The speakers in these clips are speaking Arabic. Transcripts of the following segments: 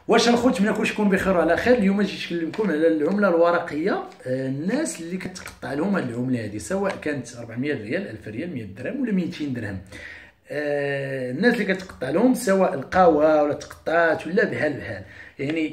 واش الخوت منكم شكون بخير وعلى خير. اليوم جيت نكلمكم على العمله الورقيه. الناس اللي كتقطع لهم هذه العمله هذه، سواء كانت 400 ريال 1000 ريال 100 درهم ولا 200 درهم. الناس اللي كتقطع لهم سواء القهوه ولا تقطعات ولا بحال يعني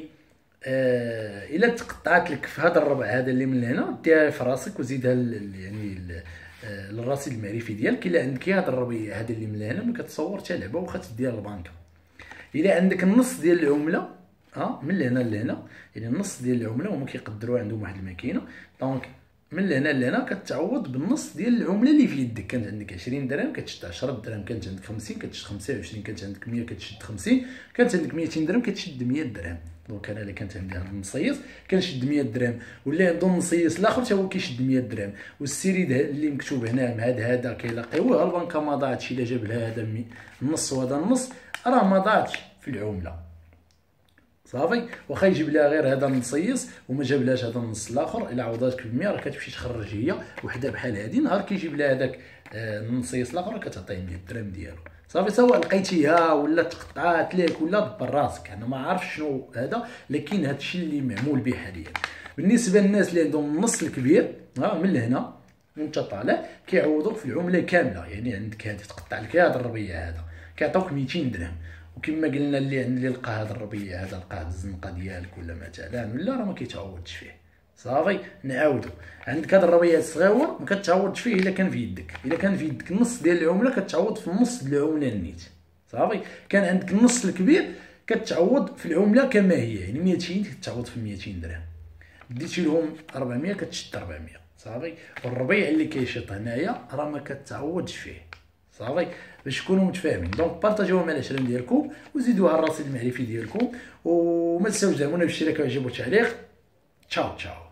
الا تقطعت لك في هذا الربع هذا اللي من هنا، ديها في راسك وزيدها يعني الرصيد المعرفي ديالك. الا عندك هذا الربع هذا اللي من هنا ما كتصور حتى لعبه واخا تديها للبنكه. الا عندك النص ديال العمله من هنا لهنا، يعني النص ديال العمله هما كيقدروا عندهم واحد الماكينه، دونك من هنا لهنا كتعوض بالنص ديال العمله اللي في يدك. كانت عندك 20 درهم كتشد 10 درهم، كانت عندك 50 كتشد 25، كانت عندك 100 كتشد 50، كانت عندك 200 درهم كتشد 100 درهم. دونك انا اللي كانت عندي النصيص كنشد 100 درهم، واللي عنده النصيص الاخر حتى هو كيشد 100 درهم. والسيريد اللي مكتوب هنا مع هذا كيلاقيوه البنكه ما ضاعتش. الا جاب لها هذا النص وهذا النص راه ما ضاعتش في العمله صافي. واخا يجيب لها غير هذا النصيص وما جابلهاش هذا النص الاخر، الا عوضاتك ب 100 راه كتمشي تخرج هي وحده بحال هذه. نهار كيجيب لها هذاك النصيص الاخر كتعطيه 100 درهم ديالو صافي. سواء لقيتيها ولا تقطعات لك ولا دبر راسك، انا ما عارف شنو هذا، لكن هذا الشيء اللي معمول به حاليا. بالنسبه للناس اللي عندهم النص الكبير من لهنا وانت طالع كيعوضوك في العمله كامله. يعني عندك هذه تقطع لك هذا الربيع هذا كيعطوك 200 درهم. وكما قلنا اللي لقى هذا الربيع هذا لقى هذه الزنقه ديالك ولا مثلا ولا راه ما كيتعوضش فيه صافي. نعاودو، عندك هذا الربيع الصغيور ما كتعوضش فيه الا كان في يدك. الا كان في يدك النص ديال العمله كتعوض في النص ديال العمله النيت صافي. كان عندك النص الكبير كتعوض في العمله كما هي، يعني 200 كتعوض في 200 درهم. ديتي لهم 400 كتشد 400 صافي. والربيع اللي كيشيط هنايا راه ما كتعوضش فيه صافي، باش تكونوا متفاهمين. دونك بارطاجيوها مع العشره ديالكم وزيدوها الرصيد المعرفي ديالكم، وما تنساوش دعمونا بالاشتراك واعجاب وتعليق. تشاو تشاو.